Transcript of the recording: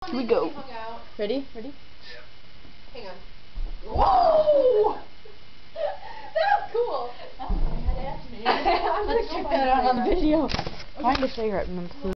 Here we go. Ready? Ready? Hang on. Whoa! That was cool. Let's check that out on the video. Find a cigarette and then